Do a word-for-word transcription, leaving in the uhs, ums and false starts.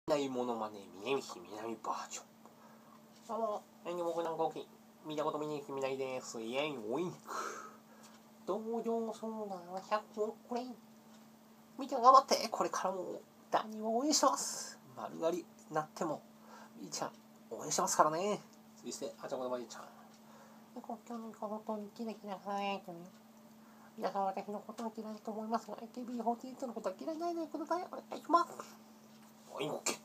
ないものまね峯岸みなみバージョン。どうも、何も僕なんか起き見たこと峯岸みなみです。イエイウィンク。同情相談はひゃくおくえん。みちゃん頑張って。これからも何を応援してます。丸刈りなってもみちゃん応援してますからね。そしてあちゃこのまりちゃん、今日の本当にキラキラ輝いてる。皆さん私のことは嫌いと思いますが エーケービーフォーティーエイト のことは嫌いにならないでください。お願いします。はい、オッケー。